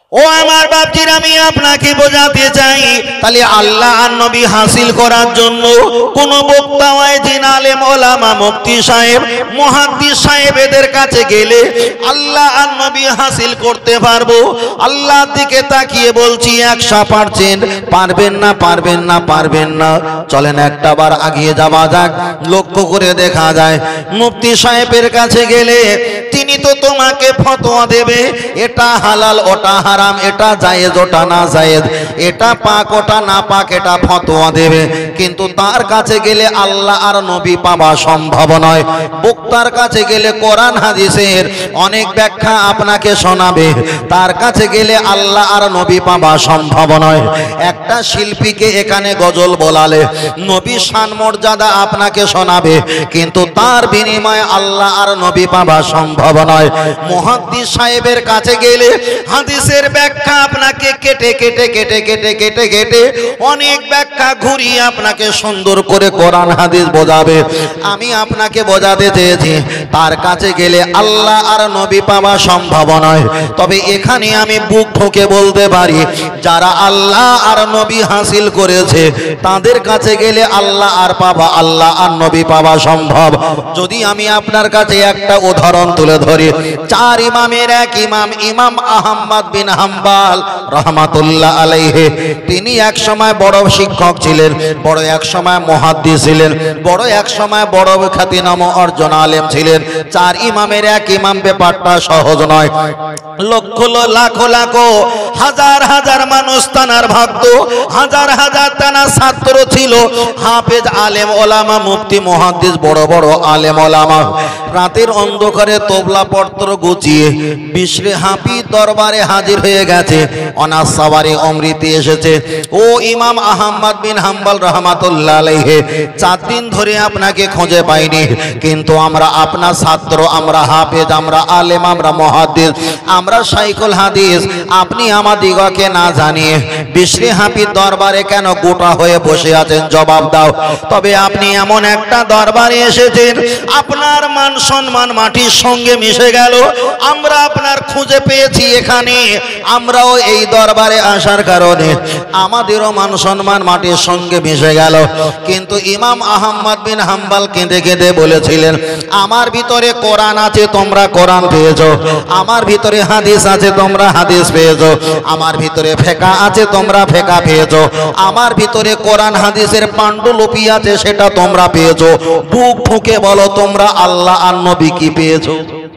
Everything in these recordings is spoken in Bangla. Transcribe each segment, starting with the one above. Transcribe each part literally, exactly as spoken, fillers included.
ও আমার বাপজির, আমি আপনাকে বোঝাতে চাই, তাহলে আল্লাহ আর নবী হাসিল করার জন্য কোন বক্তা ওয়াইজিন আলেম ওলামা মুফতি সাহেব মুহাদ্দিস সাহেব এদের কাছে গেলে আল্লাহ আর নবী হাসিল করতে পারবো? আল্লাহর দিকে তাকিয়ে বলছি একশো পার্সেন্ট পারবেন না, পারবেন না, পারবেন না। চলেন একটা বার আগিয়ে যাওয়া যাক। লক্ষ্য করে দেখা যায় মুফতি সাহেবের কাছে গেলে তিনি তো তোমাকে ফতোয়া দেবে, এটা হালাল ওটা হারাম, এটা জায়েজ ওটা না জায়েজ, এটা পাক ওটা না পাক, এটা ফতোয়া দেবে। কিন্তু তার কাছে গেলে আল্লাহ আর নবী পাওয়া সম্ভব নয়। বক্তার কাছে গেলে কোরআন হাদিসের অনেক ব্যাখ্যা আপনাকে শোনাবে, তার কাছে গেলে আল্লাহ আর নবী পাওয়া সম্ভব নয়। একটা শিল্পীকে এখানে গজল বলালে নবী শান মর্যাদা আপনাকে শোনাবে, কিন্তু তার বিনিময়ে আল্লাহ আর নবী পাওয়া সম্ভব নয়। মুহাদ্দিস সাহেবের কাছে গেলে হাদিসের ব্যাখ্যা আপনাকে কেটে কেটে কেটে কেটে কেটে কেটে অনেক ব্যাখ্যা ঘুরিয়ে আপনাকে সুন্দর করে কোরআন হাদিস বোঝাবে। আমি আপনাকে বোঝাতে চেয়েছি তার কাছে গেলে আল্লাহ আর নবী পাওয়া সম্ভব নয়। তবে এখানে আমি বুক ঠুকে বলতে পারি, যারা আল্লাহ আর নবী হাসিল করেছে তাদের কাছে গেলে আল্লাহ আর পাওয়া আল্লাহ আর নবী পাওয়া সম্ভব। যদি আমি আপনার কাছে একটা উদাহরণ তুলে ধরি, চার ইমামের এক ইমাম ইমাম আহমদ বিন হাম্বল রাহমাতুল্লাহ আলাইহি, তিনি এক সময় বড় শিক্ষক ছিলেন, বড় এক সময় মুহাদ্দিস ছিলেন, বড় এক সময় বড় খ্যাতিনাম অর্জন আলেম ছিলেন। চার ইমামের এক ইমাম ব্যাপারটা সহজ নয়। লক্ষ লাখ লাখ হাজার হাজার মানুষ তানার ভক্ত, হাজার হাজার তানার ছাত্র ছিল, হাফেজ আলেম ওলামা মুফতি মুহাদ্দিস বড় বড় আলেম ওলামা। রাতের অন্ধকারে তবলা পত্র গুছিয়ে বিশরে হাফি দরবারে হাজির হয়ে গেছে। অনাস সাওয়ারি অমৃতি এসেছে। ও ইমাম আহমদ বিন হাম্বল রাহমাতুল্লাহ আলাইহি, চার দিন ধরে আপনাকে খুঁজে পাইনি, কিন্তু আমরা আপনার ছাত্র, আমরা হাফেজ, আমরা আলেম, আমরা মুহাদ্দিস, আমরা শাইখুল হাদিস, আপনি আমাদিগকে না জানিয়ে বিশরে হাফির দরবারে কেন গোটা হয়ে বসে আছেন? জবাব দাও। তবে আপনি এমন একটা দরবারে এসেছেন, আপনার মান সম্মান মাটির সঙ্গে মিশে গেল। আমরা আপনার খুঁজে পেয়েছি এখানে, আমরাও এই দরবারে আসার কারণে আমাদেরও মান সম্মান মাটির সঙ্গে মিশে গেল। কিন্তু ইমাম আহমদ বিন হাম্বল কেঁদে কেঁদে বলেছিলেন, আমার ভিতরে কোরআন আছে, তোমরা কোরআন পেয়েছো, আমার ভিতরে হাদিস আছে, তোমরা হাদিস পেয়েছো, আমার ভিতরে ফিকহ আছে, তোমরা ফিকহ পেয়েছো, আমার ভিতরে কোরআন হাদিসের পাণ্ডুলিপি আছে, সেটা তোমরা পেয়েছো। বুক ঠুকে বলো তোমরা আল্লাহ আর নবী কি পেয়েছো?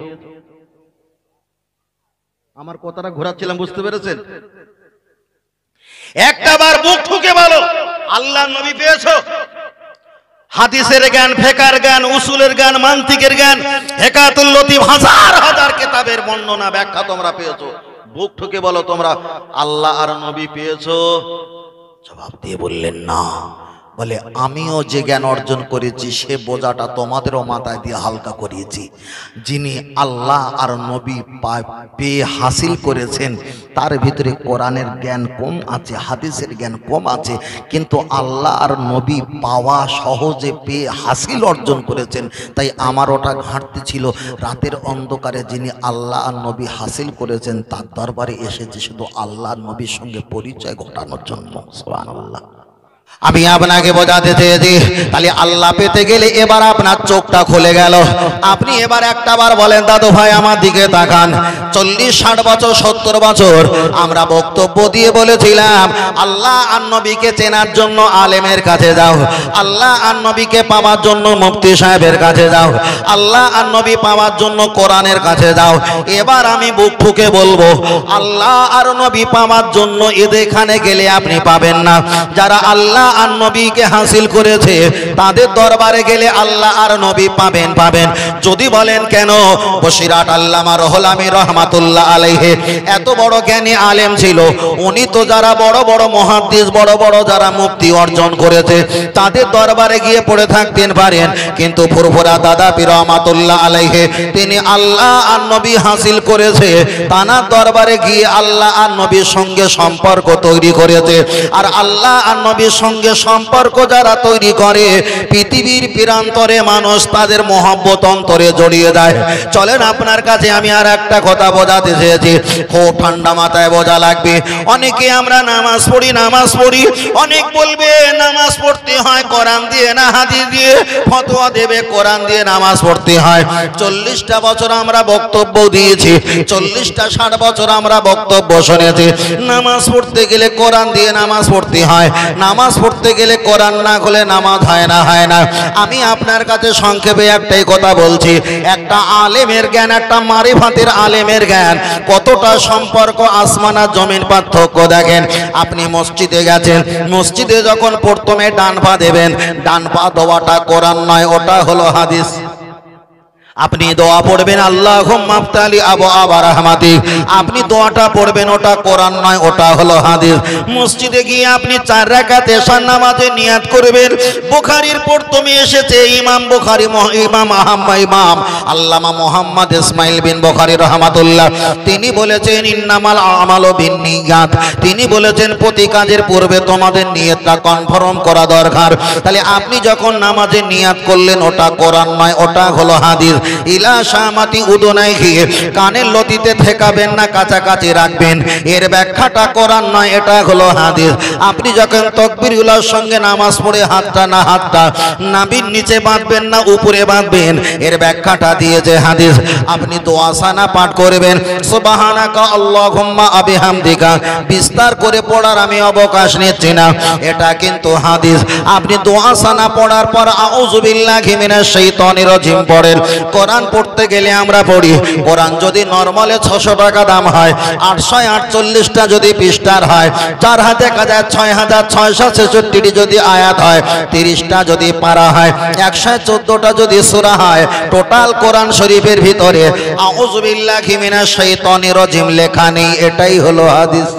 আমার কথাটা ঘোরাচ্ছিলাম, বুঝতে পেরেছেন? একটা বার বুক ঠুকে বলো আল্লাহ নবী পেয়েছো? হাদিসের জ্ঞান, ফিকহের জ্ঞান, উসুলের জ্ঞান, মান্তিকের জ্ঞান, হেকাতুল লতিফ, হাজার হাজার কিতাবের বর্ণনা ব্যাখ্যা তোমরা পেয়েছো। বুক ঠুকে বলো তোমরা আল্লাহ আর নবী পেয়েছো? জবাব দিয়ে বললেন না। বলে আমিও যে জ্ঞান অর্জন করেছি সে বোঝাটা তোমাদেরও মাথায় দিয়ে হালকা করিয়েছি। যিনি আল্লাহ আর নবী পেয়ে হাসিল করেছেন তার ভিতরে কোরআনের জ্ঞান কম আছে, হাদিসের জ্ঞান কম আছে, কিন্তু আল্লাহ আর নবী পাওয়া সহজে পেয়ে হাসিল অর্জন করেছেন। তাই আমার ওটা ঘাটতি ছিল। রাতের অন্ধকারে যিনি আল্লাহ আর নবী হাসিল করেছেন তার দরবারে এসেছে শুধু আল্লাহ আর নবীর সঙ্গে পরিচয় ঘটানোর জন্য। সুবহানাল্লাহ। আমি আপনাকে বোঝাতে চেয়েছি, তাহলে আল্লাহ পেতে গেলে এবার আপনার চোখটা খুলে গেল। আপনি এবার একটা বার বলেন, দাদু ভাই আমার দিকে তাকান। চল্লিশ ষাট বছর সত্তর বছর আমরা বক্তব্য দিয়ে বলেছিলাম আল্লাহ আর নবীকে চেনার জন্য আলেমের কাছে যাও, আল্লাহ আর নবীকে পাওয়ার জন্য মুফতি সাহেবের কাছে যাও, আল্লাহ আর নবী পাওয়ার জন্য কোরআনের কাছে যাও। এবার আমি বুক ঠুকে বলবো আল্লাহ আর নবী পাওয়ার জন্য এখানে গেলে আপনি পাবেন না। যারা আল্লাহ আর নবীকে হাসিল করেছে তাদের দরবারে গেলে আল্লাহ আর নবী পাবেন পাবেন। যদি বলেন কেন, বসিরহাট আল্লামা রুহুল আমিন রাহমাতুল্লাহ আলাইহি এত বড় জ্ঞানী আলেম ছিল, উনি তো যারা বড় বড় মুহাদ্দিস, বড় বড় যারা মুফতি অর্জন করেছে তাদের দরবারে গিয়ে পড়ে থাকতেন পারেন, কিন্তু ফুরফুরা দাদা পীর রাহমাতুল্লাহ আলাইহি তিনি আল্লাহ আর নবী হাসিল করেছে, তানার দরবারে গিয়ে আল্লাহ আর নবীর সঙ্গে সম্পর্ক তৈরি করেছে। আর আল্লাহ আর নবীর সঙ্গে সম্পর্ক যারা তৈরি করে পৃথিবীর প্রান্তরে মানুষ তাদের মহব্বত অন্তরে জড়িয়ে যায়। চলেন আপনার কাছে আমি আর একটা কথা বোঝাতে চেয়েছি, খুব ঠান্ডা মাথায় বোঝা লাগবে। অনেকে আমরা নামাজ পড়ি নামাজ পড়ি অনেক বলবে নামাজ পড়তে হয় কোরআন দিয়ে না হাদিস দিয়ে, ফতোয়া দেবে কোরআন দিয়ে নামাজ পড়তে হয়। চল্লিশটা বছর আমরা বক্তব্য দিয়েছি, চল্লিশটা ষাট বছর আমরা বক্তব্য শুনেছি, নামাজ পড়তে গেলে কোরআন দিয়ে নামাজ পড়তে হয়, নামাজ পড়তে গেলে কোরআন না খুলে নামাজ হয় না হয় না। আমি আপনার কাছে সংক্ষেপে একটাই কথা বলছি, একটা আলেমের জ্ঞান একটা মারিফাতের আলেমের জ্ঞান কতটা সম্পর্ক আসমান আর জমিন পার্থক্য দেখেন। আপনি মসজিদে গেছেন, মসজিদে যখন প্রথমে ডান পা দেবেন, ডান পা দেওয়াটা কোরআন নয়, ওটা হলো হাদিস। আপনি দোয়া পড়বেন আল্লাহুম্মা আফতালি আবু আবা রাহমাতিক, আপনি দোয়াটা পড়বেন ওটা কোরআন নয়, ওটা হলো হাদিস। মসজিদে গিয়ে আপনি চার রাকাত এশার নামাজে নিয়াত করবেন। বুখারীর প্রথমে এসেছে ইমাম বুখারী ইমাম আহমদ ইমাম আল্লামা মুহাম্মদ ইসমাইল বিন বুখারী রাহমাতুল্লাহ তিনি বলেছেন ইন্নামাল আমালু বিন্নিয়াত, তিনি বলেছেন প্রতি কাজের পূর্বে তোমাদের নিয়তটা কনফার্ম করা দরকার। তাহলে আপনি যখন নামাজে নিয়াত করলেন ওটা কোরআন নয়, ওটা হলো হাদিস। ইলা শামাতি উদুনাই গিয়ে কানের লতিতে ঠেকাবেন না, কাছাকাছি রাখবেন, এর ব্যাখ্যাটা কোরআন নয়, এটা হলো হাদিস। আপনি যখন তাকবীরুল্লাহর সঙ্গে নামাজ পড়ে হাতটা না হাতটা নাভির নিচে বাঁধবেন না উপরে বাঁধবেন, এর ব্যাখ্যাটা দিয়েছে হাদিস। আপনি দোয়া সানা পাঠ করবেন সুবহানাকা আল্লাহুম্মা আবিহামদিকা, বিস্তার করে পড়ার আমি অবকাশ নিচ্ছি না, এটা কিন্তু হাদিস। আপনি দোয়া সানা পড়ার পর আউযু বিল্লাহি মিনাশ শাইতানির রাজিম পড়েন। কোরআন পড়তে গেলে আমরা পড়ি, কোরআন যদি নরমালে ছশো টাকা দাম হয়, আটশো আটচল্লিশটা যদি পৃষ্ঠার হয়, চার হাতে কাজা ছয় হাজার ছয়শো ছেষট্টিটি যদি আয়াত হয়, তিরিশটা যদি পারা হয়, একশো চোদ্দটা যদি সূরা হয়, টোটাল কোরআন শরীফের ভিতরে আউযু বিল্লাহি মিনাশ শাইতানির রাজিম লেখা নেই, এটাই হলো হাদিস।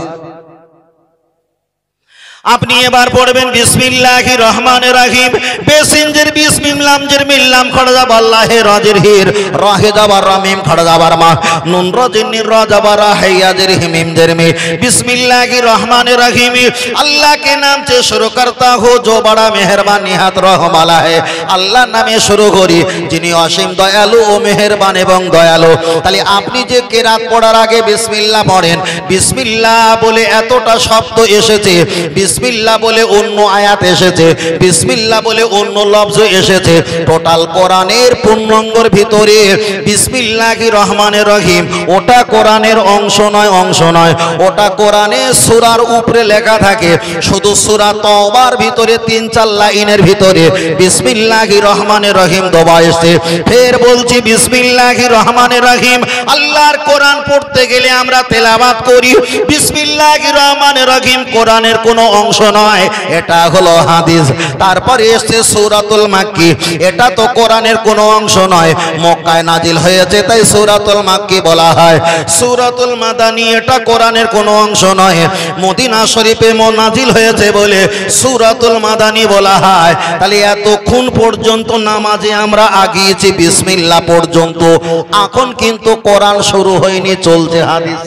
আপনি এবার পড়বেন বিসমিল্লাহির রহমানির রহিম, বেসিনজের বিসমিম লামজের মিল্লাম খড়জাব আল্লাহে রাজের হির রাহে জাবার রামিম খড়জাবার মা নুন রাজিনির রাজাবার হাইয়াজের হিমিম জেরমি। বিসমিল্লাহির রহমানির রহিম, अल्लाह के नाम से शुरू करता हो जो बड़ा मेहरबान निहात रहम वाला है। আল্লাহ নামে শুরু করি যিনি অসীম দয়ালু ও মেহেরবান এবং দয়ালু। তাহলে আপনি যে কেরাত পড়ার আগে বিসমিল্লাহ পড়েন, বিসমিল্লাহ বলে এতটা শব্দ এসেছে, বিসমিল্লাহ বলে অন্য আয়াত এসেছে, বিসমিল্লাহ বলে অন্য লফজ এসেছে, টোটাল কোরআনের পূর্ণাঙ্গের ভিতরে বিসমিল্লাহির রহমানির রহিম ওটা কোরআনের অংশ নয়, অংশ নয়, ওটা কোরআনের সূরার উপরে লেখা থাকে। শুধু সূরা তওবার ভিতরে তিন চার লাইনের ভিতরে বিসমিল্লাহির রহমানির রহিম দোয়া এসেছে। ফের বলছি বিসমিল্লাহির রহমানির রহিম, আল্লাহর কোরআন পড়তে গেলে আমরা তেলাওয়াত করি বিসমিল্লাহির রহমানির রহিম, কোরআনের কোনো অংশ নয়, এটা হলো হাদিস। তারপরে এসেছে সূরাতুল মাক্কি, এটা তো কোরআনের কোনো অংশ নয়, মক্কায় নাজিল হয়েছে তাই সূরাতুল মাক্কি বলা হয়। সূরাতুল মাদানী, এটা কোরআনের কোনো অংশ নয়, মদিনা শরীফে নাজিল হয়েছে বলে সূরাতুল মাদানী বলা হয়। তাহলে এতক্ষণ পর্যন্ত নামাজে আমরা আগিয়েছি বিসমিল্লাহ পর্যন্ত, এখন কিন্তু কোরআন শুরু হয়নি, চলছে হাদিস।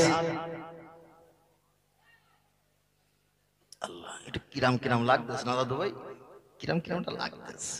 কিরাম কিরাম লাগতেছে না দাদু ভাই, কিরাম কিরামটা লাগতেছে।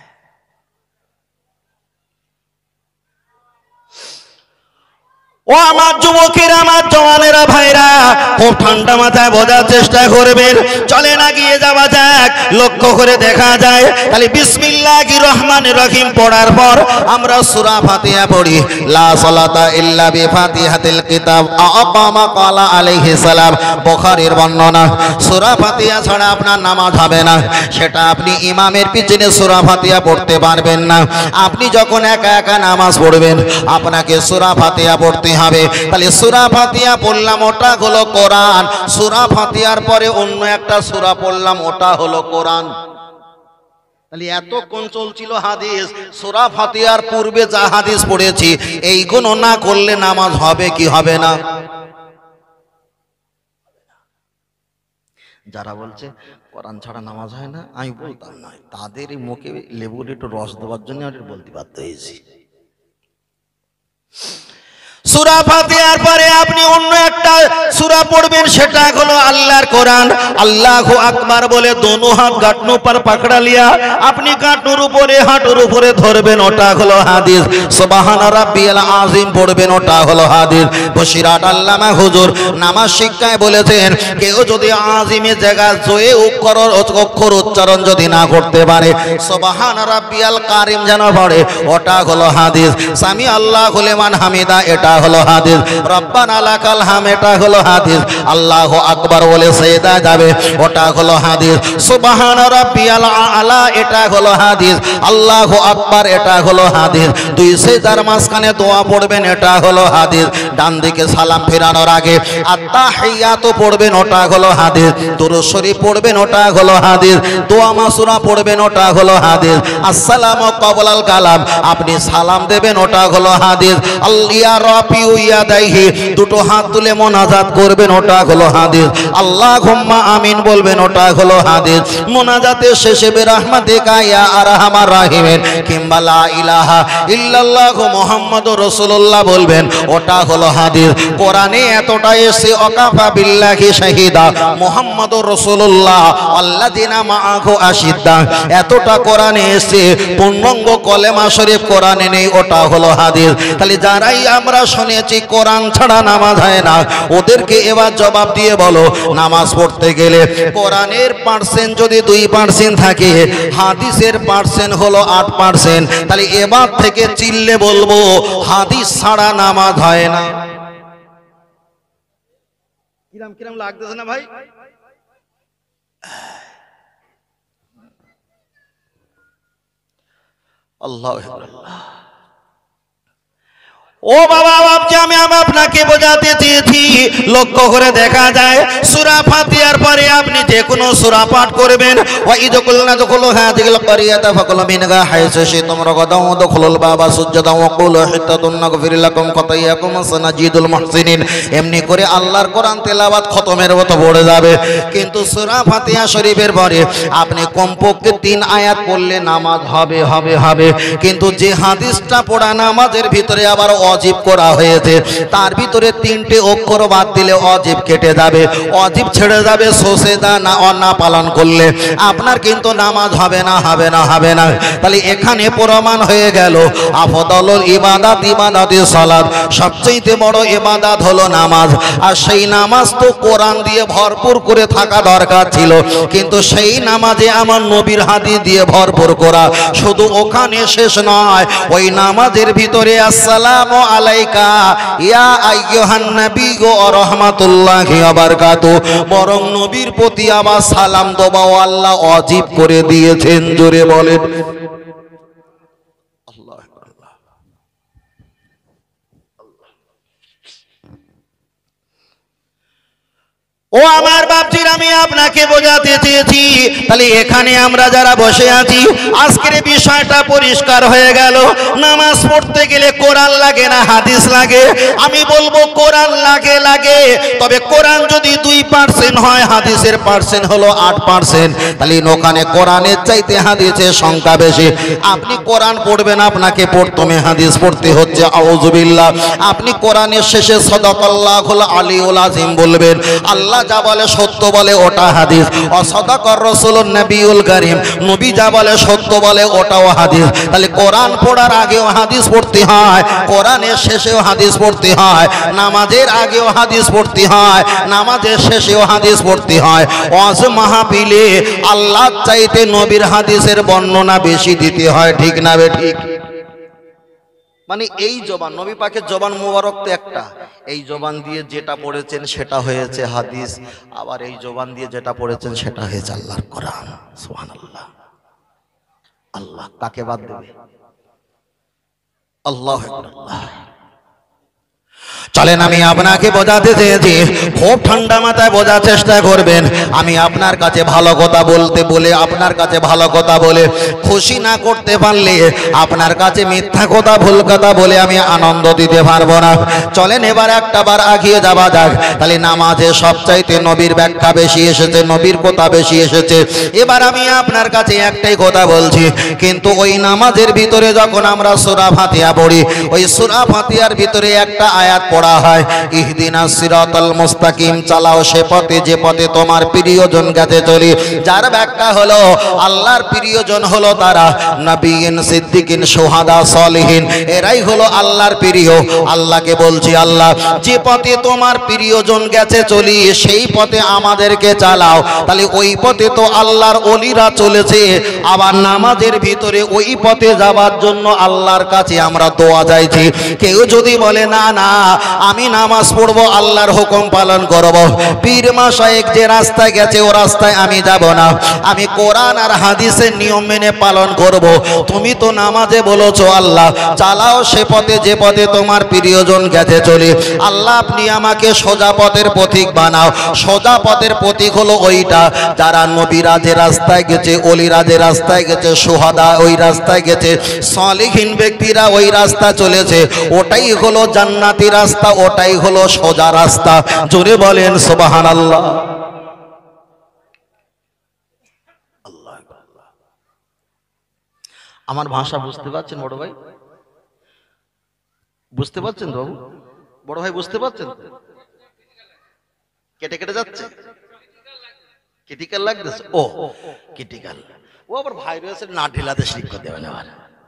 ও আমার যুবকেরা, আমার জওয়ানেরা ভাইরা, খুব ঠান্ডা মাথায় বোঝার চেষ্টা করবেন। চলে না গিয়ে যাওয়া যাক, লক্ষ্য করে দেখা যায়। তাহলে বিসমিল্লাহির রহমানির রহিম পড়ার পর আমরা সূরা ফাতিহা পড়ি। লা সালাতা ইল্লা বিফাতিহাতিল কিতাব আকামা ক্বালা আলাইহিস সালাম, বুখারীর বর্ণনা। সূরা ফাতিহা ছাড়া আপনার নামাজ হবে না, সেটা আপনি ইমামের পিছনে সূরা ফাতিহা পড়তে পারবেন না। আপনি যখন একা একা নামাজ পড়বেন আপনাকে সূরা ফাতিহা পড়তে হবে। তাহলে সূরা ফাতিহা পড়লাম, ওটা হলো কোরআন। সূরা ফাতিহার পরে অন্য একটা সূরা পড়লাম, ওটা হলো কোরআন। তাহলে এতক্ষণ চলছিল হাদিস, সূরা ফাতিহার পূর্বে যা হাদিস পড়েছি এইগুলো না করলে নামাজ হবে কি হবে না? যারা বলছে কোরআন ছাড়া নামাজ হয় না, আমি বলতাম না, তাদের মুখে লেবুর একটু রস দেওয়ার জন্য আমি বলতে বাধ্য হয়েছি। সূরা ফাতিহার পরে আপনি অন্য একটা সূরা পড়বেন, সেটা হলো আল্লাহর কোরআন। আল্লাহু আকবার বলে দোনো হাত গাঁটনো पर पकड़ा लिया, अपनी गाঁটুর উপরে হাঁটুর উপরে ধরবেন, ওটা হলো হাদিস। সুবহান রাব্বিয়াল আযীম পড়বেন, ওটা হলো হাদিস। বশিরাত আল্লামা হুজুর নামাজ শিক্ষায় বলেছেন, কেউ যদি আযীমের জায়গা জয়ে অক্ষর অক্ষর উচ্চারণ যদি না করতে পারে, সুবহান রাব্বিয়াল কারীম যেন পড়ে, ওটা হলো হাদিস। সামি আল্লাহু লিমান হামিদা, এটা হলো হাদিস। রব্বানা লাকাল হাম, এটা হলো হাদিস। আল্লাহু আকবার বলে সিজদা যাবে, ওটা হলো হাদিস। সুবহান রাব্বিয়াল আলা, এটা হলো হাদিস। আল্লাহু আকবার, এটা হলো হাদিস। দুই সিজদার মাঝখানে দোয়া পড়বেন, এটা হলো হাদিস। ডান দিকে সালাম ফেরানোর আগে আত্তাহিয়াতু পড়বেন, ওটা হলো হাদিস। দুরূদ শরীফ পড়বেন, ওটা হলো হাদিস। দোয়া মাসুরা পড়বেন, ওটা হলো হাদিস। আসসালামু ক্বাবলাল কালাম, আপনি সালাম দেবেন, ওটা হলো হাদিস। আল্লিয়া রাফিউ ইয়াদাইহি, দুটো হাত তুলে মোনাজাত করবেন, ওটা হলো হাদিস। আল্লাহুম্মা আমিন বলবেন, ওটা হলো হাদিস। মোনাজাতের শেষে বিরহমাতিকা ইয়া আরহামার রাহিমিন কিংবা লা ইলাহা ইল্লাল্লাহু মুহাম্মাদুর রাসূলুল্লাহ বলবেন, ওটা হলো হাদিস। কোরআনে এতটা এসে ওয়াকাফা বিল্লাহি শাহিদা মুহাম্মাদুর রাসূলুল্লাহ আল্লাযিনা মাআহু আশিদ্দা, এতটা কোরআনে এসে পূর্ণাঙ্গ কলেমা শরীফ কোরআনে নেই, ওটা হলো হাদিস। তাহলে যারাই আমরা শুনেছি কোরআন ছাড়া নামাজ হয় না, ওদেরকে এবার জবাব দিয়ে বলো, নামাজ পড়তে গেলে কোরআনের পার্সেন্ট যদি দুই পার্সেন্ট থাকে, হাদিসের পার্সেন্ট হলো আট পার্সেন্ট। তাহলে এবার থেকে চিল্লে বলবো, হাদিস ছাড়া নামাজ হয় না। কিরাম কিরাম লাগতেছে না ভাই? আল্লাহু আকবার। ও বাবা বাপজি, আমি আপনাকে বোঝাতে চেয়েছি, লক্ষ্য করে দেখা যায় সূরা ফাতিহার পরে আপনি যে কোনো সূরা পাঠ করবেন। ওয়া ইযকুলনা যকুলু হাযিহিল ক্বরিয়াতা ফাকুলু মিনহা হাইসু শি'তুম রাগাদাও ওয়াদখুলুল বাবা সুজ্জাদাও ওয়া কুলু হিত্তাতুন নাগফির লাকুম খাতায়াকুম সানাজিদুল মুহসিনিন। এমনি করে আল্লাহর কোরআন তেলাওয়াত খতমের মতো পড়ে যাবে। কিন্তু সূরা ফাতিহা শরীফের পরে আপনি কমপক্ষে তিন আয়াত পড়লে নামাজ হবে হবে হবে। কিন্তু যে হাদিসটা পড়া নামাজের ভিতরে আবার অজিব করা হয়েছে, তার ভিতরে তিনটে অক্ষর বাদ দিলে অজিব কেটে যাবে, অজিব ছেড়ে যাবে সোসেদা না না পালন করলে আপনার কিন্তু নামাজ হবে না হবে না হবে না। তাহলে এখানে প্রমাণ হয়ে গেল আফদলুল ইবাদাত ইবাদাতি সালাত, সবচেয়ে বড় ইবাদত হলো নামাজ। আর সেই নামাজ তো কোরআন দিয়ে ভরপুর করে থাকা দরকার ছিল, কিন্তু সেই নামাজে আমার নবীর হাদিস দিয়ে ভরপুর করা। শুধু ওখানে শেষ নয়, ওই নামাজের ভিতরে আসসালামু আলাইকা ইয়া আইয়ুহান নবী ওয়া রাহমাতুল্লাহি ওয়া বারাকাতুহু, বরং নবীর প্রতি আবার সালাম দেওয়া আল্লাহ ওয়াজিব করে দিয়েছেন। জোরে বলেন আল্লাহু আকবার। ও আমার বাপজির, আমি আপনাকে বোঝাতে চেয়েছি, তাহলে এখানে আমরা যারা বসে আছি, আজকের বিষয়টা পরিষ্কার হয়ে গেল। নামাজ পড়তে গেলে কোরআন লাগে না হাদিস লাগে? আমি বলবো কোরআন লাগে লাগে, তবে কোরআন যদি দুই পার্সেন্ট হয়, হাদিসের পার্সেন্ট হলো আট পার্সেন্ট। তাহলে ওখানে কোরআনের চাইতে হাদিসের সংখ্যা বেশি। আপনি কোরআন পড়বেন, আপনাকে প্রথমে হাদিস পড়তে হচ্ছে, আউযুবিল্লাহ। আপনি কোরআনের শেষে সাদাকাল্লাহুল আলিউল আযীম বলবেন, আল্লাহ যা বলে সত্য বলে ওটা হাদিস। অসাদাকার রাসূলুন নবিউল কারীম, নবী যা বলে সত্য বলে ওটাও হাদিস। তাহলে কোরআন পড়ার আগেও হাদিস পড়তে হয়, কোরআনের শেষেও হাদিস পড়তে হয়, নামাজের আগেও হাদিস পড়তে হয়, নামাজের শেষেও হাদিস পড়তে হয়। ওয়াজ মাহফিলে আল্লাহ চাইতে নবীর হাদিসের বর্ণনা বেশি দিতে হয়, ঠিক না বে ঠিক? মানে এই জবান, নবী পাকের জবান মুবারক তো একটা, এই জবান দিয়ে যেটা পড়েছেন সেটা হয়েছে হাদিস, আবার এই জবান দিয়ে যেটা পড়েছেন সেটা হয়েছে আল্লাহর কোরআন। সুবহানাল্লাহ। আল্লাহ কাকে বাদ দেবে? আল্লাহু আকবার। চলেন, আমি আপনাকে বোঝাতে চেয়েছি, খুব ঠান্ডা মাথায় বোঝার চেষ্টা করবেন। আমি আপনার কাছে ভালো কথা বলতে বলে, আপনার কাছে ভালো কথা বলে খুশি না করতে পারলে, আপনার কাছে মিথ্যা কথা ভুল কথা বলে আমি আনন্দ দিতে পারবো না। চলেন এবার একটা বার আগিয়ে যাওয়া যাক। তাহলে নামাজে সবচাইতে নবীর ব্যাখ্যা বেশি এসেছে, নবীর কথা বেশি এসেছে। এবার আমি আপনার কাছে একটাই কথা বলছি, কিন্তু ওই নামাজের ভিতরে যখন আমরা সূরা ফাতিহা পড়ি, ওই সূরা ফাতিহার ভিতরে একটা আয়াত আয়াত পড়া হয়, ইহদিনাস সিরাতাল মুস্তাকিম, চালাও সে পথে যে পথে তোমার প্রিয়জন গেছে চলি। যার ব্যাখ্যা হলো আল্লাহর প্রিয়জন হলো তারা নবীন, সিদ্দিকিন, শুহাদা, সলিহিন, এরাই হলো আল্লাহর প্রিয়। আল্লাহকে বলছি, আল্লাহ যে পথে তোমার প্রিয়জন গেছে চলি সেই পথে আমাদেরকে চালাও। তাহলে ওই পথে তো আল্লাহর ওলিরা চলেছে, আবার নামাজের ভিতরে ওই পথে যাবার জন্য আল্লাহর কাছে আমরা দোয়া চাইছি। কেউ যদি বলে না না আমি নামাজ পড়বো, আল্লাহর হুকুম পালন করব, পীর মাশায়েখ যে রাস্তায় গেছে ও রাস্তায় আমি যাব না, আমি কোরআন আর হাদিসের নিয়ম মেনে পালন করব। তুমি তো নামাজে বলেছো আল্লাহ চালাও সে পথে যে পথে তোমার প্রিয়জন গেছে চলি। আল্লাহ আপনি আমাকে সোজা পথের পথিক বানাও। সোজা পথের পথিক হলো ওইটা যারা নবীরা যে রাস্তায় গেছে, ওলিরা যে রাস্তায় গেছে, শুহাদা ওই রাস্তায় গেছে, সলিহিন ব্যক্তিরা ওই রাস্তা চলেছে, ওটাই হলো জান্নাতি রাস্তা, ওটাই হলো সোজা রাস্তা। জোরে বলেন সুবহানাল্লাহ। আমার ভাষা বুঝতে পারছেন বড় ভাই? বুঝতে পারছেন তো বাবু? বড় ভাই বুঝতে পারছেন? কেটে কেটে যাচ্ছে, ক্রিটিক্যাল লাগতেছে। ও ক্রিটিক্যাল, ও আবার ভাইরাসের না ঢেলাতে শিক্ষা দেবে না,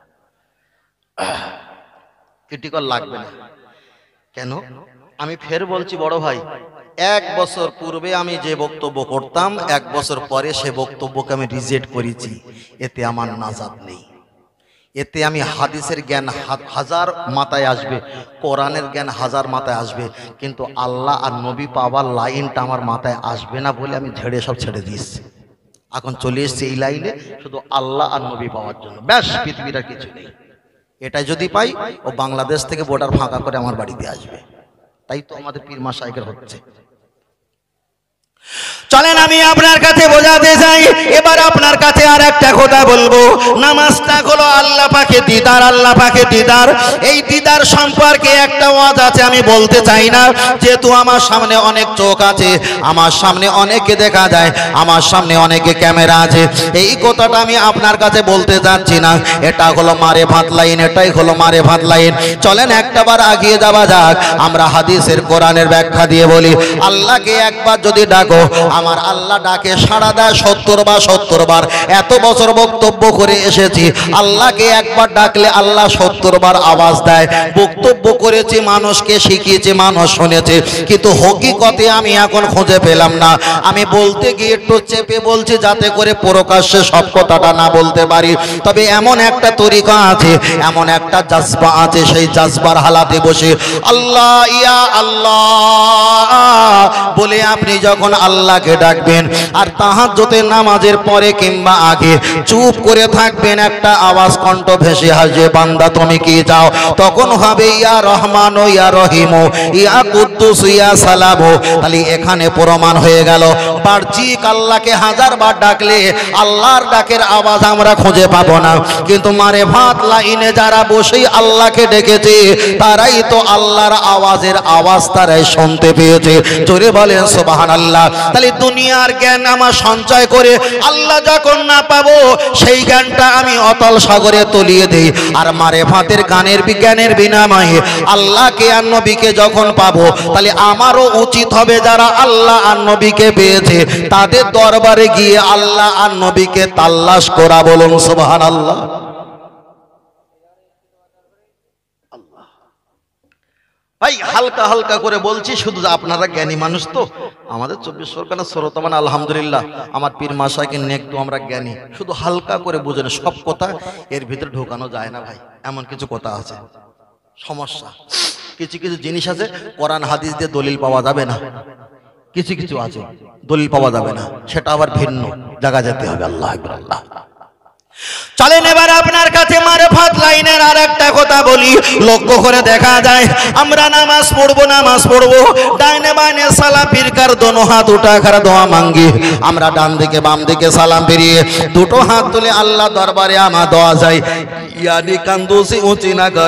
ক্রিটিক্যাল লাগবে না কেন? আমি ফের বলছি বড় ভাই, এক বছর পূর্বে আমি যে বক্তব্য করতাম, এক বছর পরে সে বক্তব্যকে আমি রিজেক্ট করেছি। এতে আমার নাজাত নেই। এতে আমি হাদিসের জ্ঞান হাজার মাথায় আসবে, কোরআনের জ্ঞান হাজার মাথায় আসবে, কিন্তু আল্লাহ আর নবী পাওয়ার লাইনটা আমার মাথায় আসবে না বলে আমি ঝেড়ে সব ছেড়ে দিয়েছি। এখন চলে এসছে এই লাইনে শুধু আল্লাহ আর নবী পাওয়ার জন্য, ব্যাস, পৃথিবীর কিছু নেই। এটাই যদি পাই ও বাংলাদেশ থেকে বর্ডার ফাঁকা করে আমার বাড়িতে আসবে। তাই তো আমাদের পীর মাশায়েখের হচ্ছে। চলেন আমি আপনার কাছে বোঝাতে চাই, এবার আপনার কাছে আর একটা কথা বলবো। নামাজটা হলো আল্লাহ পাকে দিদার, আল্লাহ পাকে দিদার। এই দিদার সম্পর্কে একটা ওয়াজ আছে, আমি বলতে চাই না, যেহেতু আমার সামনে অনেক চোখ আছে, আমার সামনে অনেকে দেখা যায়, আমার সামনে অনেকে ক্যামেরা আছে, এই কথাটা আমি আপনার কাছে বলতে যাচ্ছি না। এটা হলো মারে ভাত লাইন, এটাই হলো মারে ভাত লাইন। চলেন একটাবার আগিয়ে যাওয়া যাক। আমরা হাদিসের কোরআনের ব্যাখ্যা দিয়ে বলি, আল্লাহকে একবার যদি ডাকো, আমার আল্লাহ ডাকে সাড়া দেয় সত্তর বার সত্তর বার। এত বছর বক্তব্য করে এসেছি, আল্লাহকে একবার ডাকলে আল্লাহ সত্তর বার আওয়াজ দেয়। বক্তব্য করেছি, মানুষকে শিখিয়েছি, মানুষ শুনেছে, কিন্তু হকিকতে আমি এখন খুঁজে পেলাম না। আমি বলতে গিয়ে একটু চেপে বলছি যাতে করে প্রকাশ্যে সব কথাটা না বলতে পারি। তবে এমন একটা তরিকা আছে, এমন একটা জাজবা আছে, সেই জাজবার হালাতে বসে আল্লাহ ইয়া আল্লাহ বলে আপনি যখন আল্লাহকে ডাকবেন আর তাহাজ্জুদের নামাজের পরে কিংবা আগে চুপ করে থাকবেন, একটা আওয়াজ কণ্ঠ ভেসে আসবে, বান্দা তুমি কি চাও? তখন হবে ইয়া রহমান ইয়া রহিম ইয়া কুদ্দুস ইয়া সালাম। তাহলে এখানে প্রমাণ হয়ে গেল, বাহ্যিক আল্লাহকে হাজার বার ডাকলে আল্লাহর ডাকের আওয়াজ আমরা খুঁজে পাবো না, কিন্তু মারে ভাত লাইনে যারা বসেই আল্লাহকে ডেকেছে তারাই তো আল্লাহর আওয়াজের আওয়াজ তারাই শুনতে পেয়েছে। জোরে বলেন সুবহানাল্লাহ। তাহলে দুনিয়ার জ্ঞান আমার সঞ্চয় করে আল্লাহ যখন না পাবো, সেই জ্ঞানটা আমি অতল সাগরে তলিয়ে দেই। আর মারে ভাতের গানের বিজ্ঞানের বিনিময়ে আল্লাহকে আর নবীকে যখন পাবো, তাহলে আমারও উচিত হবে যারা আল্লাহ আর নবীকে পেয়েছে তাদের দরবারে গিয়ে আল্লাহ আর নবীকে তাল্লাশ করা। বলুন সুবহানাল্লাহ। ভাই হালকা হালকা করে বলছি, শুধু আপনারা জ্ঞানী মানুষ তো, আমাদের চব্বিশ পরগনা শ্রোতা মানে আলহামদুলিল্লাহ আমার পীর মাশায়েখের নেক তো আমরা জ্ঞানী, শুধু হালকা করে বুঝেন। সব কথা এর ভিতরে ঢোকানো যায় না ভাই, এমন কিছু কথা আছে, সমস্যা। কিছু কিছু জিনিস আছে কোরআন হাদিস দিয়ে দলিল পাওয়া যাবে না, কিছু কিছু আছে দলিল পাওয়া যাবে না, সেটা আবার ভিন্ন জায়গা যেতে হবে। আল্লাহ আকবার, আল্লাহ। চলেন এবার আপনার কাছে মারফত লাইনের আর একটা কথা বলি। লক্ষ্য করে দেখা যায় আমরা নামাজ পড়বো, নামাজ পড়বো, ডাইনে বাইনে সালাম ফিরকার দোনো হাত উঠা করে দোয়া মাঙ্গি। আমরা ডান দিকে বাম দিকে সালাম ফিরিয়ে দুটো হাত তুলে আল্লাহ দরবারে আমার দোয়া যায়, ইয়ানি কান্দুসি উঁচি না করো,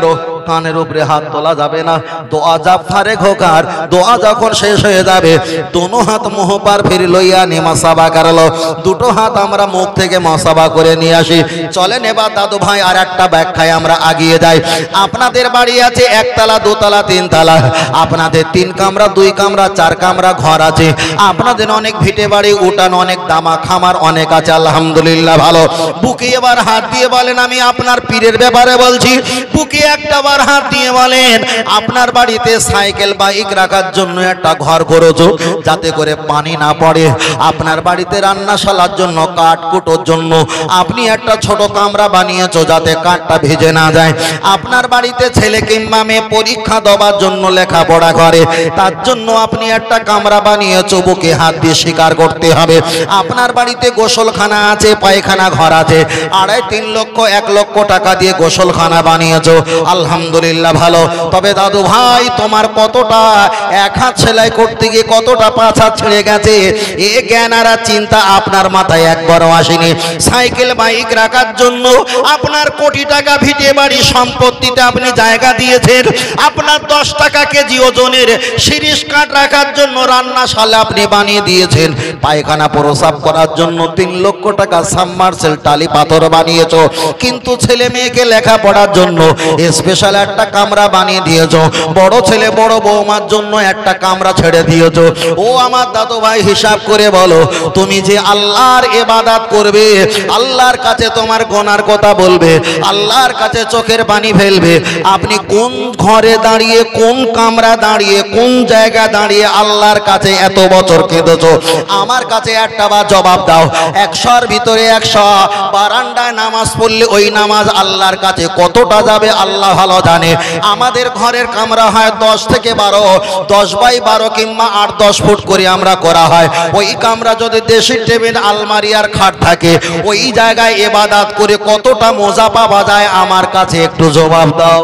কানের উপরে হাত তোলা যাবে না। দোয়া যাব ফারেক হোকার, দোয়া যখন শেষ হয়ে যাবে দোনো হাত মুহ পার ফিরে লইয়া নে মাসাবা করলো। দুটো হাত আমরা মুখ থেকে মাসাবা করে নিয়ে আসি। চলেন এবার দাদু ভাই আর একটা ব্যাখ্যায় আমরা আগিয়ে যাই। আপনাদের বাড়ি আছে একতলা, দোতলা, তিনতলা, আপনাদের তিন কামরা, দুই কামরা, চার কামরা ঘর আছে। আপনাদের অনেক ভিটে বাড়ি, উঠান অনেক, দামা খামার অনেক আছে, আলহামদুলিল্লাহ ভালো। বুকে এবার হাত দিয়ে বলেন, আমি আপনার পীরের ব্যাপারে বলছি। বুকে একটা বার হাত দিয়ে বলেন, আপনার বাড়িতে সাইকেল বাইক রাখার জন্য একটা ঘর করেছো যাতে করে পানি না পড়ে। আপনার বাড়িতে রান্নাশালার জন্য, কাঠ কুটোর জন্য আপনি একটা ছোট কামরা বানিয়েছো যাতে কাঠটা ভেজে না যায়। আপনার বাড়িতে ছেলে কিংবা মেয়ে পরীক্ষা দেওয়ার জন্য লেখাপড়া করে, তার জন্য আপনি একটা কামরা বানিয়েছো। বুকে হাত দিয়ে স্বীকার করতে হবে। আপনার বাড়িতে গোসলখানা আছে, পায়খানা ঘর আছে, আড়াই তিন লক্ষ এক লক্ষ টাকা দিয়ে গোসলখানা বানিয়েছো, আলহামদুলিল্লাহ ভালো। তবে দাদু ভাই তোমার কতটা এক হাত সেলাই করতে গিয়ে কতটা পাঁচ হাত ছেড়ে গেছে এ জ্ঞান আর চিন্তা আপনার মাথায় একবারও আসেনি। সাইকেল বাইক রাখার জন্য আপনার কোটি টাকা ভিটে বাড়ি সম্পত্তিতে আপনি জায়গা দিয়েছেন। আপনার দশ টাকা কেজি ওজনের শিরিষ কাঠ রাখার জন্য রান্নাশালা আপনি বানিয়ে দিয়েছেন। পায়খানা প্রসাব করার জন্য তিন লক্ষ টাকা সাবমার্সেল টালি পাথর বানিয়েছো। কিন্তু ছেলে মেয়েকে লেখাপড়ার জন্য স্পেশাল একটা কামরা বানিয়ে দিয়েছো। বড় ছেলে বড় বৌমার জন্য একটা কামরা ছেড়ে দিয়েছো। ও আমার দাদু ভাই হিসাব করে বলো, তুমি যে আল্লাহর ইবাদত করবে, আল্লাহর কাছে তোমার গোনার কথা বলবে, আল্লাহর কাছে চোখের পানি ফেলবে, আপনি কোন ঘরে দাঁড়িয়ে, কোন কামরা দাঁড়িয়ে, কোন জায়গা দাঁড়িয়ে আল্লাহর কাছে এত বছর কেঁদেছো? আমার কাছে একটা বার জবাব দাও। একশোর ভিতরে একশো বারান্দায় নামাজ পড়লে ওই নামাজ আল্লাহর কাছে কতটা যাবে আল্লাহ ভালো জানে। আমাদের ঘরের কামরা হয় দশ থেকে বারো, দশ বাই বারো কিংবা আট দশ ফুট করে আমরা করা হয়। ওই কামরা যদি দেশি টেবিল, আলমারি আর খাট থাকে, ওই জায়গায় ইবাদত করে কতটা মজা পাওয়া যায় আমার কাছে একটু জবাব দাও।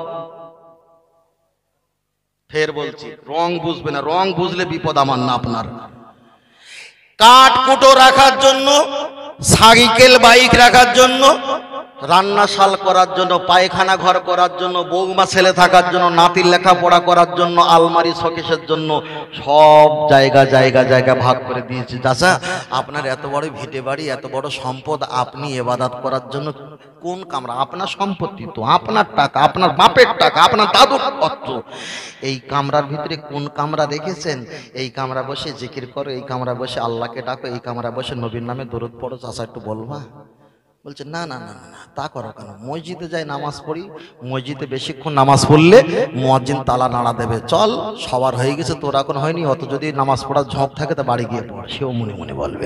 ফের বলছি, রং বুঝবে না, রং বুঝলে বিপদ আমার না আপনার। কাঠ কুটো রাখার জন্য, সাইকেল বাইক রাখার জন্য, রান্নাশাল করার জন্য, পায়খানা ঘর করার জন্য, বৌমা ছেলে থাকার জন্য, নাতির লেখাপড়া করার জন্য, আলমারি শোকেসের জন্য সব জায়গা জায়গা জায়গা ভাগ করে দিয়েছি। চাচা আপনার এত বড় ভিটে বাড়ি, এত বড় সম্পদ, আপনি ইবাদত করার জন্য কোন কামরা? আপনার সম্পত্তি তো, আপনার টাকা, আপনার বাপের টাকা, আপনার দাদুর অর্থ। এই কামরার ভিতরে কোন কামরা দেখেছেন? এই কামরা বসে জিকির করো, এই কামরা বসে আল্লাহকে ডাকো, এই কামরা বসে নবীর নামে দরুদ পড়ো। চাচা একটু বলবা? বলছে না না না না, তা করো কেন? মসজিদে যাই নামাজ পড়ি, মসজিদে বেশিক্ষণ নামাজ পড়লে মুয়াজ্জিন তালা নাড়া দেবে। চল সবার হয়ে গেছে, তোর এখন হয়নি, অত যদি নামাজ পড়ার ঝোঁক থাকে তা বাড়ি গিয়ে পড়, সেও মনে মনে বলবে।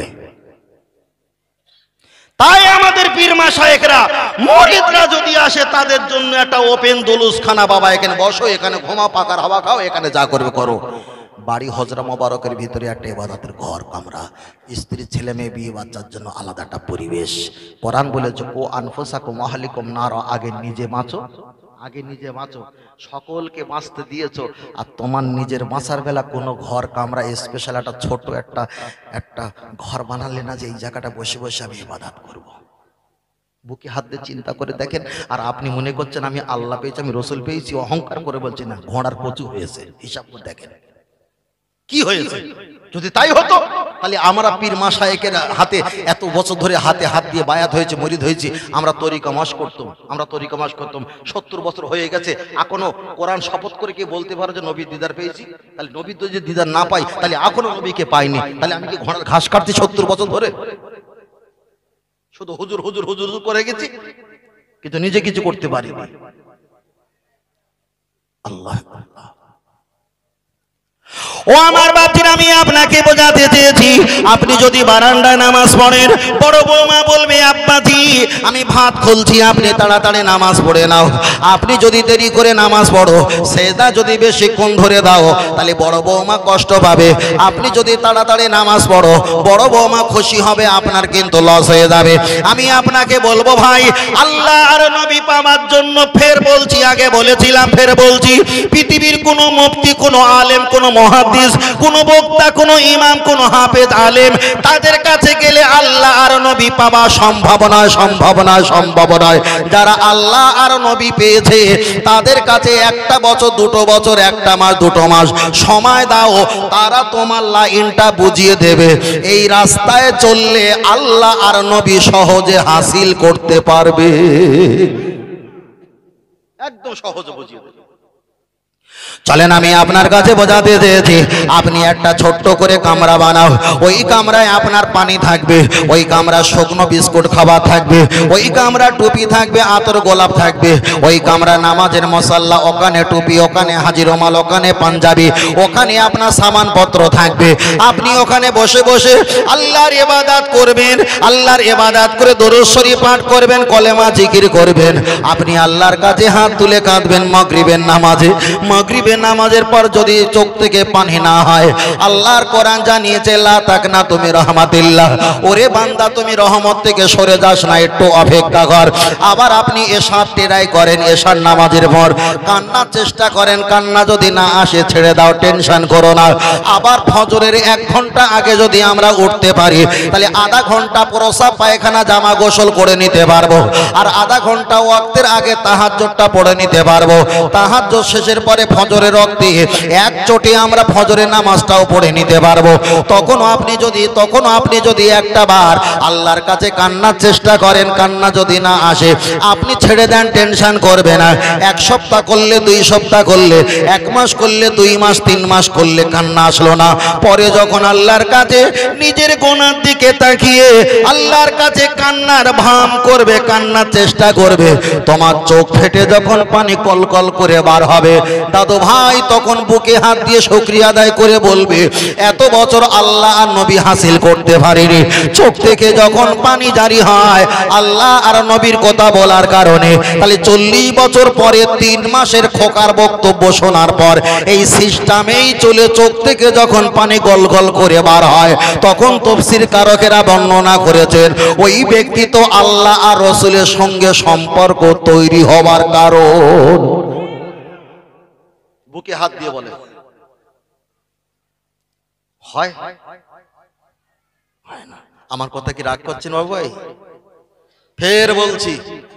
তাই আমাদের পীর মাশায়েখরা, মুরিদরা যদি আসে তাদের জন্য একটা ওপেন দোলুসখানা, বাবা এখানে বসো, এখানে ঘুমা, পাকার হাওয়া খাও, এখানে যা করবে করো। বাড়ি হজরা মোবারকের ভিতরে একটা ইবাদতের ঘর, কামরা, স্ত্রী ছেলে মেয়ে বিয়ে বাচ্চার জন্য আলাদা একটা পরিবেশ। কোরআন বলেছে, ও আনফুসাকুম আহলিকুম নার, আগে নিজে বাঁচো, আগে নিজে বাঁচো, সকলকে বাঁচতে দিয়েছো। আর তোমার নিজের বাঁচার বেলা কোনো ঘর কামরা স্পেশাল একটা ছোট একটা একটা ঘর বানালে না যে এই জায়গাটা বসে বসে আমি ইবাদত করব। বুকে হাত দিয়ে চিন্তা করে দেখেন। আর আপনি মনে করছেন আমি আল্লাহ পেয়েছি, আমি রসুল পেয়েছি, অহংকার করে বলছি না, ঘোড়ার কচু হয়েছে। হিসাব করে দেখেন কি হয়েছে। যদি তাই হতো তাহলে আমরা পীর মাশায়েখের হাতে এত বছর ধরে হাতে হাত দিয়ে বায়াত হয়েছে, মরিদ হয়েছি, আমরা তরিকা মাস করতাম, আমরা তরিকা মাস করতাম। সত্তর বছর হয়ে গেছে, এখনো কোরআন শপথ করে কি বলতে পারো যে নবীর দিদার পেয়েছি? তাহলে নবীর যদি দিদার না পাই তাহলে এখনো নবীকে পাইনি, তাহলে আমি কি ঘোড়ার ঘাস কাটছি সত্তর বছর ধরে? শুধু হুজুর হুজুর হুজুর করে গেছি, কিন্তু নিজে কিছু করতে পারিনি। আল্লাহ আল্লাহ। ও আমার বাপজিরা, আমি আপনাকে বোঝাতে চেয়েছি, আপনি যদি বারান্দায় নামাজ পড়েন, বড় বৌমা বলবে আব্বাজি আমি ভাত খুলছি, আপনি তাড়াতাড়ি নামাজ পড়ে নাও। আপনি যদি দেরি করে নামাজ পড়ো, সেজদা যদি বেশিক্ষণ ধরে দাও, তাহলে বড় বৌমা কষ্ট পাবে। আপনি যদি তাড়াতাড়ি নামাজ পড়ো, বড় বৌমা খুশি হবে, আপনার কিন্তু লস হয়ে যাবে। আমি আপনাকে বলবো ভাই, আল্লাহ আর নবী পাওয়ার জন্য, ফের বলছি, আগে বলেছিলাম ফের বলছি, পৃথিবীর কোনো মুফতি, কোনো আলেম, কোনো মহাদ্দিস মুহাদ্দিস, কোন বক্তা, কোন ইমাম, কোন হাফেজ আলেম, তাদের কাছে গেলে আল্লাহ আর নবী পাওয়া সম্ভব নয়, সম্ভব নয়, সম্ভব নয়। যারা আল্লাহ আর নবী পেয়েছে তাদের কাছে একটা বছর, দুটো বছর, একটা মাস, দুটো মাস সময় দাও, তারা তোমার লাইনটা বুঝিয়ে দেবে। এই রাস্তায় চললে আল্লাহ আর নবী সহজে হাসিল করতে পারবে, একদম সহজে বুঝিয়ে দেবে। চলেন আমি আপনার কাছে বোঝাতে চেয়েছি, আপনি একটা ছোট্ট করে কামরা বানাও, ওই কামরায় আপনার পানি থাকবে, ওই কামরা শুকনো বিস্কুট খাবার থাকবে, ওই কামরা টুপি থাকবে, আতর গোলাপ থাকবে, ওই কামরা নামাজের মশাল্লা, ওখানে টুপি, ওখানে হাজির রুমাল, ওখানে পাঞ্জাবি, ওখানে আপনার সামানপত্র থাকবে। আপনি ওখানে বসে বসে আল্লাহর ইবাদত করবেন, আল্লাহর ইবাদত করে দরুদ শরীফ পাঠ করবেন, কলেমা জিকির করবেন। আপনি আল্লাহর কাছে হাত তুলে কাঁদবেন মাগরিবের নামাজে। মাগরিবের নামাজের পর যদি চোখ থেকে পানি না হয়, আল্লাহর কোরআন জানিয়েছে লা তাকনা তুমি রহমাতিল্লাহ, ওরে বান্দা তুমি রহমত থেকে সরে যাস না, একটু অপেক্ষা কর। আবার আপনি এশার টেরাই করেন, এশার নামাজের পর কান্নার চেষ্টা করেন, কান্না যদি না আসে ছেড়ে দাও, টেনশন করো না। আবার ফজরের এক ঘন্টা আগে যদি আমরা উঠতে পারি, তাহলে আধা ঘন্টা প্রসাব পায়খানা জামা গোসল করে নিতে পারবো, আর আধা ঘন্টা ওয়াক্তের আগে তাহাজ্জুদটা পড়ে নিতে পারবো। তাহাজ্জুদ শেষের পরে ফজরের রক্তে এক চোটে আমরা ফজরের নামাজটাও পড়ে নিতে পারবো। তখন আপনি যদি তখন আপনি যদি একটা বার আল্লাহর কাছে কান্নার চেষ্টা করেন, কান্না যদি না আসে আপনি ছেড়ে দেন, টেনশন করবে না। এক সপ্তাহ করলে, দুই সপ্তাহ করলে, এক মাস করলে, দুই মাস, তিন মাস করলে কান্না আসলো না, পরে যখন আল্লাহর কাছে নিজের গুনার দিকে তাকিয়ে আল্লাহর কাছে কান্নার ভাম করবে, কান্নার চেষ্টা করবে, তোমার চোখ ফেটে যখন পানি কলকল করে বার হবে, দাদু ভাই তখন বুকে হাত দিয়ে শুকরিয়া আদায় করে বলবে, এত বছর আল্লাহ আর নবী হাসিল করতে পারিনি। চোখ থেকে যখন পানি জারি হয় আল্লাহ আর নবীর কথা বলার কারণে, তাহলে চল্লিশ বছর পরে তিন মাসের খোকার বক্তব্য শোনার পর এই সিস্টেমেই চলে চোখ থেকে যখন পানি গল গল করে বার হয়, তখন তাফসীর কারকেরা বর্ণনা করেছেন ওই ব্যক্তি তো আল্লাহ আর রাসূলের সঙ্গে সম্পর্ক তৈরি হবার কারণ। বুকে হাত দিয়ে বলে হয় হয় না। আমার কথা কি রাগ করছেন বাবু ভাই? ফের বলছি,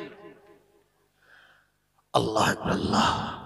আল্লাহ আল্লাহ।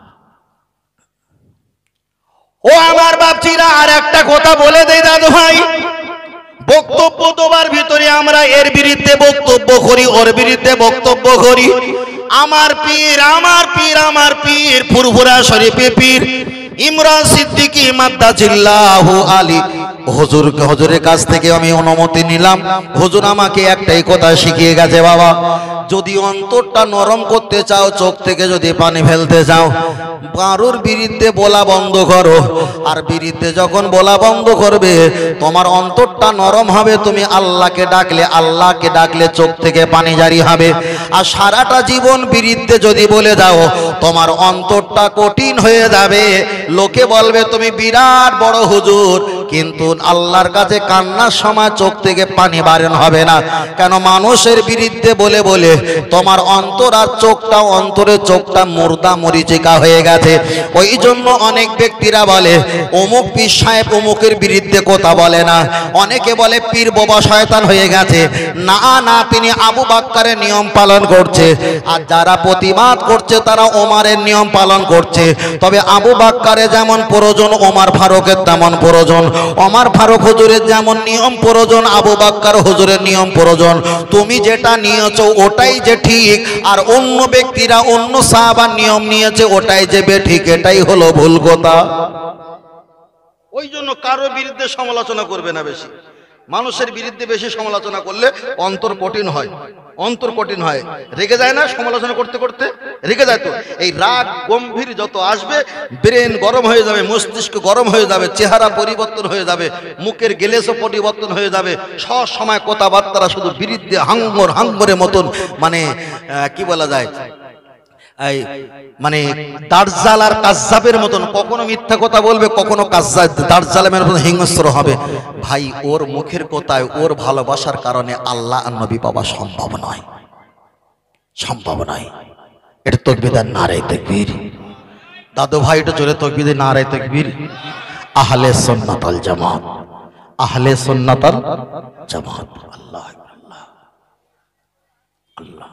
ও আমার বাপজিরা, আর একটা কথা বলে দেই দাদু ভাই, বক্তব্য তোমার ভিতরে আমরা এর বিরুদ্ধে বক্তব্য করি, ওর বিরুদ্ধে বক্তব্য করি। আমার পীর, আমার পীর, আমার পীর ফুরফুরা শরীফে পীর ইমরান সিদ্দিকী মাদ্দাজিল্লাহু আলী হুজুর, হুজুরের কাছ থেকে আমি অনুমতি নিলাম। হুজুর আমাকে একটাই কথা শিখিয়ে গেছে, বাবা যদি অন্তরটা নরম করতে চাও, চোখ থেকে যদি পানি ফেলতে চাও, কারোর বিরুদ্ধে বলা বন্ধ করো। আর বিরুদ্ধে যখন বলা বন্ধ করবে, তোমার অন্তরটা নরম হবে, তুমি আল্লাহকে ডাকলে, আল্লাহকে ডাকলে চোখ থেকে পানি জারি হবে। আর সারাটা জীবন বিরুদ্ধে যদি বলে যাও, তোমার অন্তরটা কঠিন হয়ে যাবে। লোকে বলবে তুমি বিরাট বড় হুজুর, কিন্তু আল্লাহর কাছে কান্নার সময় চোখ থেকে পানি বারণ হবে না। কেন? মানুষের বিরুদ্ধে বলে বলে তোমার অন্তর আর চোখটা, অন্তরের চোখটা মুর্দা মরিচিকা হয়ে গেছে। ওই জন্য অনেক ব্যক্তিরা বলে অমুক পীর সাহেব অমুকের বিরুদ্ধে কথা বলে না। অনেকে বলে পীর বাবা শয়তান হয়ে গেছে। না না, তিনি আবু বাক্কারের নিয়ম পালন করছে, আর যারা প্রতিবাদ করছে তারা ওমারের নিয়ম পালন করছে। তবে আবু বাক্কারের যেমন প্রয়োজন, ওমর ফারুকের তেমন প্রয়োজন। ওমর ফারুক হুজুরের যেমন নিয়ম প্রয়োজন, আবু বাক্কার হুজুরের নিয়ম প্রয়োজন। তুমি যেটা নিয়েছো ওটাই যে ঠিক, আর অন্য ব্যক্তিরা অন্য সাহাবার নিয়ম নিয়েছে ওটাই যে বেঠিক, এটাই হলো ভুল কথা। ওই জন্য কারো বিরুদ্ধে সমালোচনা করবে না বেশি। মানুষের বিরুদ্ধে বেশি সমালোচনা করলে অন্তর কঠিন হয়, অন্তর কঠিন হয়, রেগে যায় না সমালোচনা করতে করতে, রেগে যায় তো। এই রাগ গম্ভীর যত আসবে, ব্রেন গরম হয়ে যাবে, মস্তিষ্ক গরম হয়ে যাবে, চেহারা পরিবর্তন হয়ে যাবে, মুখের গেলেসও পরিবর্তন হয়ে যাবে। সব সময় কথাবার্তারা শুধু বিরুদ্ধে হাঙ্গর হাঙ্গরের মতন, মানে কি বলা যায়, এই মানে দাজ্জাল আর কাজ্জাবের মতন, কখনো মিথ্যা কথা বলবে, কখনো কাজ্জাব দাজ্জালের মতন হিংস্র হবে। ভাই ওর মুখের কথায়, ওর ভালোবাসার কারণে আল্লাহ আর নবী পাওয়া সম্ভব নয়, সম্ভব নয়। এটা তাকবীর, নারে তাকবীর। দাদু ভাই এটা জোরে তাকবীর, নারে তাকবীর। আহলে সুন্নাত ওয়াল জামাত, আহলে সুন্নাত ওয়াল জামাত। আল্লাহ আল্লাহ আল্লাহ।